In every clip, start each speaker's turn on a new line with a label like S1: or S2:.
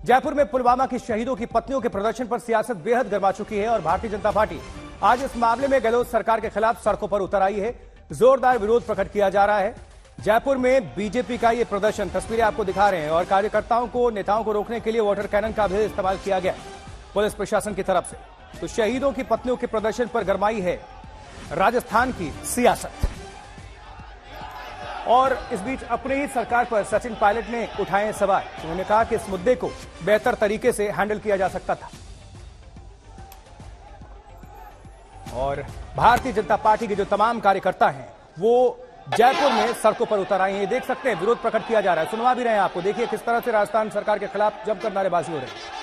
S1: जयपुर में पुलवामा के शहीदों की पत्नियों के प्रदर्शन पर सियासत बेहद गर्मा चुकी है और भारतीय जनता पार्टी आज इस मामले में गहलोत सरकार के खिलाफ सड़कों पर उतर आई है। जोरदार विरोध प्रकट किया जा रहा है। जयपुर में बीजेपी का ये प्रदर्शन तस्वीरें आपको दिखा रहे हैं और कार्यकर्ताओं को नेताओं को रोकने के लिए वाटर कैनन का भी इस्तेमाल किया गया पुलिस प्रशासन की तरफ से। तो शहीदों की पत्नियों के प्रदर्शन पर गरमाई है राजस्थान की सियासत। और इस बीच अपनी ही सरकार पर सचिन पायलट ने उठाए सवाल। उन्होंने कहा कि इस मुद्दे को बेहतर तरीके से हैंडल किया जा सकता था। और भारतीय जनता पार्टी के जो तमाम कार्यकर्ता हैं वो जयपुर में सड़कों पर उतर आए हैं। देख सकते हैं विरोध प्रकट किया जा रहा है, सुनवा भी रहे हैं आपको। देखिए किस तरह से राजस्थान सरकार के खिलाफ जमकर नारेबाजी हो रही है।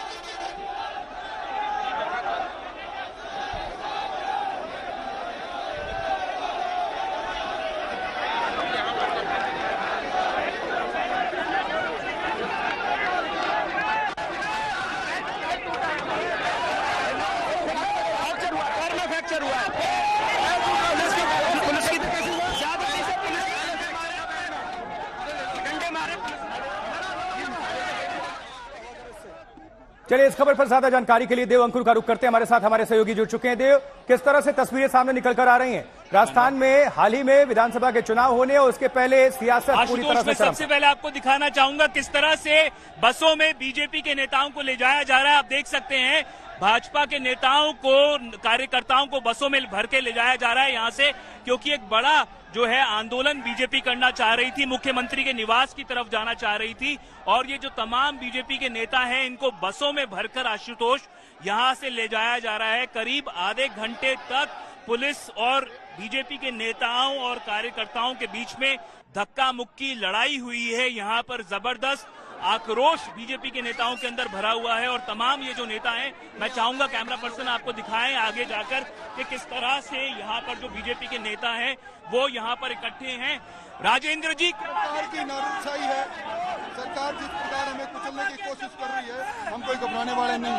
S1: चलिए इस खबर पर ज्यादा जानकारी के लिए देव अंकुर का रुख करते हैं। हमारे साथ हमारे सहयोगी जुड़ चुके हैं। देव, किस तरह से तस्वीरें सामने निकल कर आ रही हैं? राजस्थान में हाल ही में विधानसभा के चुनाव होने और उसके पहले सियासत पूरी तरह से
S2: सबसे पहले आपको दिखाना चाहूंगा किस तरह से बसों में बीजेपी के नेताओं को ले जाया जा रहा है। आप देख सकते हैं भाजपा के नेताओं को, कार्यकर्ताओं को बसों में भर के ले जाया जा रहा है यहां से, क्योंकि एक बड़ा जो है आंदोलन बीजेपी करना चाह रही थी, मुख्यमंत्री के निवास की तरफ जाना चाह रही थी। और ये जो तमाम बीजेपी के नेता हैं इनको बसों में भरकर आशुतोष यहां से ले जाया जा रहा है। करीब आधे घंटे तक पुलिस और बीजेपी के नेताओं और कार्यकर्ताओं के बीच में धक्का मुक्की लड़ाई हुई है। यहां पर जबरदस्त आक्रोश बीजेपी के नेताओं के अंदर भरा हुआ है और तमाम ये जो नेता हैं, मैं चाहूंगा कैमरा पर्सन आपको दिखाएं आगे जाकर कि किस तरह से यहाँ पर जो बीजेपी के नेता हैं वो यहाँ पर इकट्ठे हैं। राजेंद्र जी,
S3: सरकार की नारुशाही है, सरकार जिस प्रकार हमें कुचलने की कोशिश कर रही है, हम कोई घबराने वाले नहीं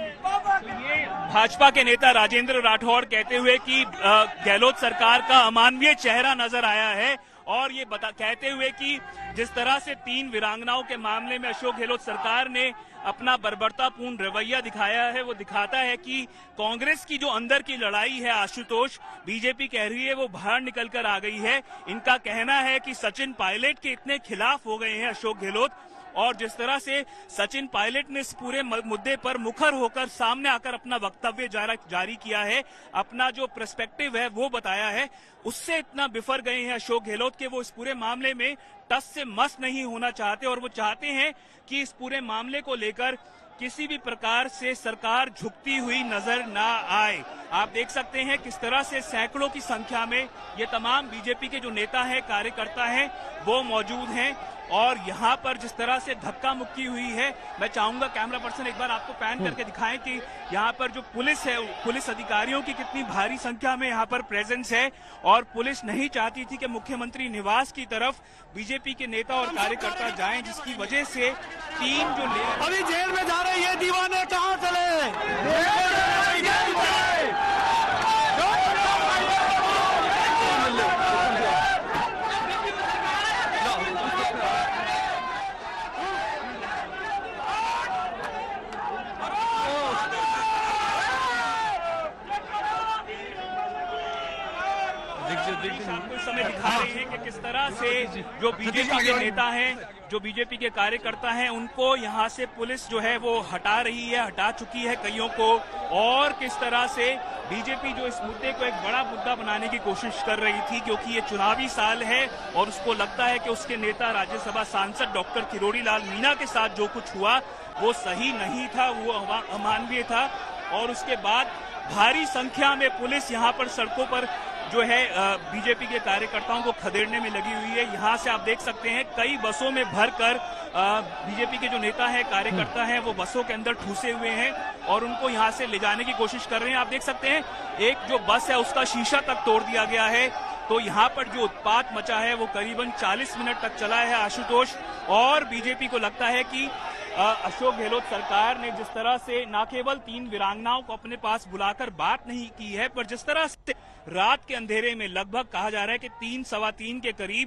S3: है।
S2: ये भाजपा के नेता राजेंद्र राठौड़ कहते हुए कि गहलोत सरकार का अमानवीय चेहरा नजर आया है और ये कहते हुए कि जिस तरह से 3 वीरांगनाओं के मामले में अशोक गहलोत सरकार ने अपना बर्बरतापूर्ण रवैया दिखाया है, वो दिखाता है कि कांग्रेस की जो अंदर की लड़ाई है आशुतोष, बीजेपी कह रही है वो बाहर निकल कर आ गई है। इनका कहना है कि सचिन पायलट के इतने खिलाफ हो गए हैं अशोक गहलोत और जिस तरह से सचिन पायलट ने इस पूरे मुद्दे पर मुखर होकर सामने आकर अपना वक्तव्य जारी किया है, अपना जो पर्सपेक्टिव है वो बताया है, उससे इतना बिफर गए हैं अशोक गहलोत के वो इस पूरे मामले में टस से मस नहीं होना चाहते और वो चाहते हैं कि इस पूरे मामले को लेकर किसी भी प्रकार से सरकार झुकती हुई नजर ना आए। आप देख सकते हैं किस तरह से सैकड़ों की संख्या में ये तमाम बीजेपी के जो नेता हैं, कार्यकर्ता हैं, वो मौजूद हैं और यहाँ पर जिस तरह से धक्का मुक्की हुई है, मैं चाहूंगा कैमरा पर्सन एक बार आपको पैन करके दिखाएं कि यहाँ पर जो पुलिस है, पुलिस अधिकारियों की कितनी भारी संख्या में यहाँ पर प्रेजेंस है और पुलिस नहीं चाहती थी कि मुख्यमंत्री निवास की तरफ बीजेपी के नेता और कार्यकर्ता जाएं, जिसकी वजह से 3 जो
S4: अभी जेल में जा रहे ये दीवाने कहाँ चले?
S2: आपको इस समय दिखा रही है कि किस तरह से जो बीजेपी के नेता हैं, जो बीजेपी के कार्यकर्ता हैं, उनको यहाँ से पुलिस जो है वो हटा रही है, हटा चुकी है कईयों को और किस तरह से बीजेपी जो इस मुद्दे को एक बड़ा मुद्दा बनाने की कोशिश कर रही थी, क्योंकि ये चुनावी साल है और उसको लगता है कि उसके नेता राज्यसभा सांसद डॉक्टर किरोड़ी लाल मीणा के साथ जो कुछ हुआ वो सही नहीं था, वो अमानवीय था और उसके बाद भारी संख्या में पुलिस यहाँ पर सड़कों पर जो है बीजेपी के कार्यकर्ताओं को खदेड़ने में लगी हुई है। यहाँ से आप देख सकते हैं कई बसों में भरकर बीजेपी के जो नेता हैं, कार्यकर्ता हैं, वो बसों के अंदर ठूसे हुए हैं और उनको यहाँ से ले जाने की कोशिश कर रहे हैं। आप देख सकते हैं एक जो बस है उसका शीशा तक तोड़ दिया गया है। तो यहाँ पर जो उत्पात मचा है वो करीबन 40 मिनट तक चला है आशुतोष और बीजेपी को लगता है कि अशोक गहलोत सरकार ने जिस तरह से न केवल 3 वीरांगनाओं को अपने पास बुलाकर बात नहीं की है, पर जिस तरह से रात के अंधेरे में लगभग कहा जा रहा है कि 3 सवा 3 के करीब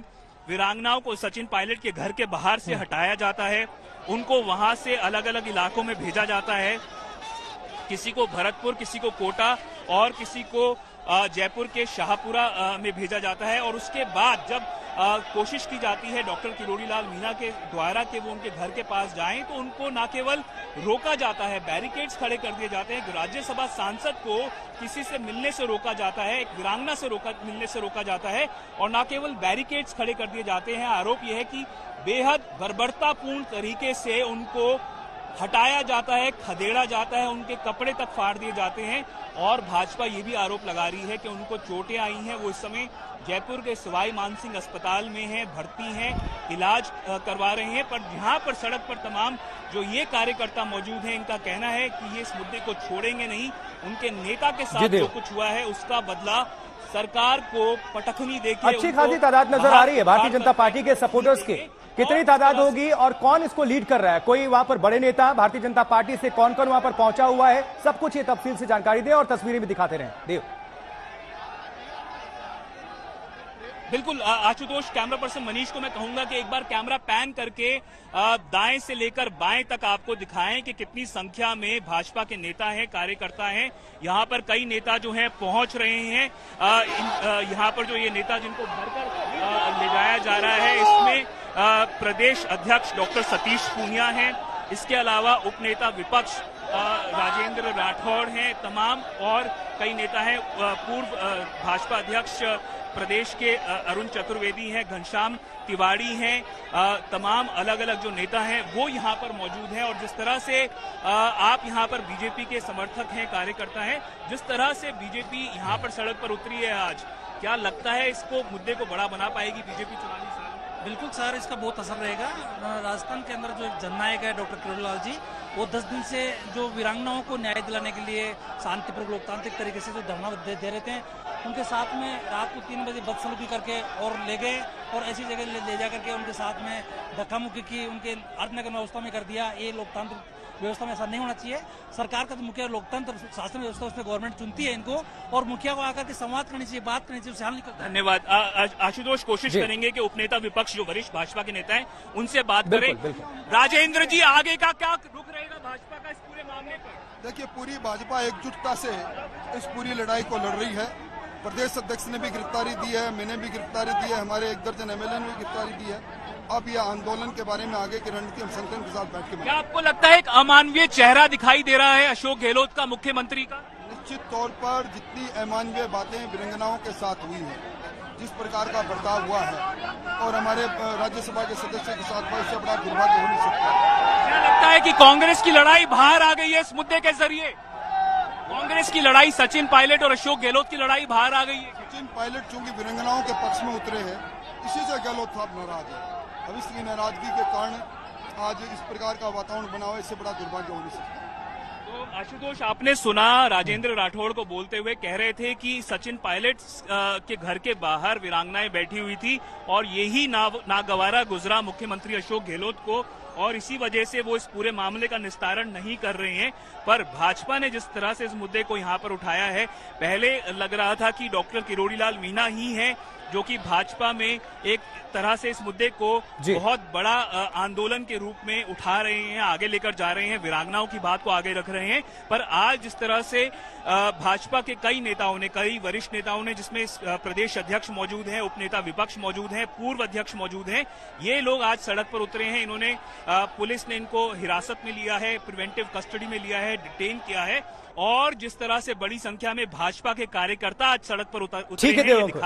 S2: वीरांगनाओं को सचिन पायलट के घर के बाहर से हटाया जाता है, उनको वहां से अलग अलग इलाकों में भेजा जाता है, किसी को भरतपुर, किसी को कोटा और किसी को जयपुर के शाहपुरा में भेजा जाता है। और उसके बाद जब कोशिश की जाती है डॉक्टर किरोड़ी लाल मीणा के द्वारा कि वो उनके घर के पास जाएं, तो उनको न केवल रोका जाता है, बैरिकेड्स खड़े कर दिए जाते हैं, राज्यसभा सांसद को किसी से मिलने से रोका जाता है, एक वीरांगना से मिलने से रोका जाता है, और न केवल बैरिकेड्स खड़े कर दिए जाते हैं, आरोप यह है कि बेहद बर्बरतापूर्ण तरीके से उनको हटाया जाता है, खदेड़ा जाता है, उनके कपड़े तक फाड़ दिए जाते हैं। और भाजपा ये भी आरोप लगा रही है कि उनको चोटें आई हैं, वो इस समय जयपुर के सवाई मानसिंह अस्पताल में हैं, भर्ती हैं, इलाज करवा रहे हैं। पर यहाँ पर सड़क पर तमाम जो ये कार्यकर्ता मौजूद हैं, इनका कहना है कि ये इस मुद्दे को छोड़ेंगे नहीं, उनके नेता के साथ जो कुछ हुआ है उसका बदला सरकार को पटखनी देके
S1: अच्छी खासी तादाद नजर आ रही है भारतीय जनता पार्टी के सपोर्टर्स के। कितनी तादाद होगी और कौन इसको लीड कर रहा है? कोई वहां पर बड़े नेता भारतीय जनता पार्टी से कौन कौन वहां पर पहुंचा हुआ है, सब कुछ ये तफसील से जानकारी दें और तस्वीरें भी दिखाते रहें। देव।
S2: बिल्कुल आशुतोष, कैमरा पर्सन मनीष को मैं कहूंगा कि एक बार कैमरा पैन करके दाएं से लेकर बाएं तक आपको दिखाएं कि कितनी संख्या में भाजपा के नेता हैं, कार्यकर्ता हैं। यहाँ पर कई नेता जो हैं पहुंच रहे हैं। यहाँ पर जो ये नेता जिनको भरकर ले जाया जा रहा है, इसमें प्रदेश अध्यक्ष डॉक्टर सतीश पूनिया हैं, इसके अलावा उपनेता विपक्ष राजेंद्र राठौड़ हैं, तमाम और कई नेता हैं, पूर्व भाजपा अध्यक्ष प्रदेश के अरुण चतुर्वेदी हैं, घनश्याम तिवारी हैं, तमाम अलग अलग जो नेता हैं वो यहाँ पर मौजूद हैं। और जिस तरह से आप यहाँ पर बीजेपी के समर्थक हैं, कार्यकर्ता हैं, जिस तरह से बीजेपी यहाँ पर सड़क पर उतरी है आज, क्या लगता है इसको मुद्दे को बड़ा बना पाएगी बीजेपी चुनावी साल?
S5: बिल्कुल सर, इसका बहुत असर रहेगा। राजस्थान के अंदर जो एक जननायक है डॉक्टर किरोड़ी लाल जी, वो 10 दिन से जो वीरांगनाओं को न्याय दिलाने के लिए शांतिपूर्वक लोकतांत्रिक तरीके से जो धरना दे रहे थे, उनके साथ में रात को 3 बजे बदसलूकी करके और ले गए और ऐसी जगह ले जा करके उनके साथ में धक्का मुक्की की, उनके अर्थनगर व्यवस्था में कर दिया। ये लोकतांत्रिक व्यवस्था में ऐसा नहीं होना चाहिए। सरकार का तो मुखिया लोकतंत्र शासन व्यवस्था, उसमें गवर्नमेंट चुनती है इनको, और मुखिया को आकर के संवाद करनी चाहिए, बात करनी चाहिए, उससे हल निकलता है।
S2: धन्यवाद आशुतोष। कोशिश करेंगे कि उपनेता विपक्ष जो वरिष्ठ भाजपा के नेता हैं उनसे बात करें। राजेंद्र जी, आगे का क्या रुख रहेगा भाजपा का इस पूरे मामले पर?
S3: देखिए, पूरी भाजपा एकजुटता से इस पूरी लड़ाई को लड़ रही है। प्रदेश अध्यक्ष ने भी गिरफ्तारी दी है, मैंने भी गिरफ्तारी दी है, हमारे एक दर्जन एमएलए ने भी गिरफ्तारी दी है। अब यह आंदोलन के बारे में आगे की रणनीति हम संगठन के साथ बैठ के
S2: क्या आपको लगता है एक अमानवीय चेहरा दिखाई दे रहा है अशोक गहलोत का, मुख्यमंत्री का?
S3: निश्चित तौर पर जितनी अमानवीय बातें वीरांगनाओं के साथ हुई है, जिस प्रकार का बर्ताव हुआ है, और हमारे राज्यसभा के सदस्य के साथ इससे बड़ा दुर्भाग्य हो नहीं सकता।
S2: क्या लगता है कि कांग्रेस की लड़ाई बाहर आ गई है इस मुद्दे के जरिए? कांग्रेस की लड़ाई, सचिन पायलट और अशोक गहलोत की लड़ाई बाहर आ गई है।
S3: सचिन पायलट चूंकि वीरांगनाओं के पक्ष में उतरे हैं, इसी से गहलोत साहब नाराज है। अब इसकी नाराजगी के कारण आज इस प्रकार का वातावरण बना हुआ, इससे बड़ा दुर्भाग्य हो नहीं सकता।
S2: तो आशुतोष, आपने सुना राजेंद्र राठौड़ को बोलते हुए, कह रहे थे कि सचिन पायलट के घर के बाहर वीरांगनाएं बैठी हुई थी और यही नागवारा गुजरा मुख्यमंत्री अशोक गहलोत को, और इसी वजह से वो इस पूरे मामले का निस्तारण नहीं कर रहे हैं। पर भाजपा ने जिस तरह से इस मुद्दे को यहाँ पर उठाया है, पहले लग रहा था कि डॉक्टर किरोड़ी लाल मीणा ही हैं जो कि भाजपा में एक तरह से इस मुद्दे को बहुत बड़ा आंदोलन के रूप में उठा रहे हैं, आगे लेकर जा रहे हैं, वीरांगनाओं की बात को आगे रख रहे हैं। पर आज जिस तरह से भाजपा के कई नेताओं ने, कई वरिष्ठ नेताओं ने, जिसमें प्रदेश अध्यक्ष मौजूद हैं, उपनेता विपक्ष मौजूद हैं, पूर्व अध्यक्ष मौजूद हैं, ये लोग आज सड़क पर उतरे हैं। इन्होंने पुलिस ने इनको हिरासत में लिया है, प्रिवेंटिव कस्टडी में लिया है, डिटेन किया है, और जिस तरह से बड़ी संख्या में भाजपा के कार्यकर्ता आज सड़क पर उतरे हैं।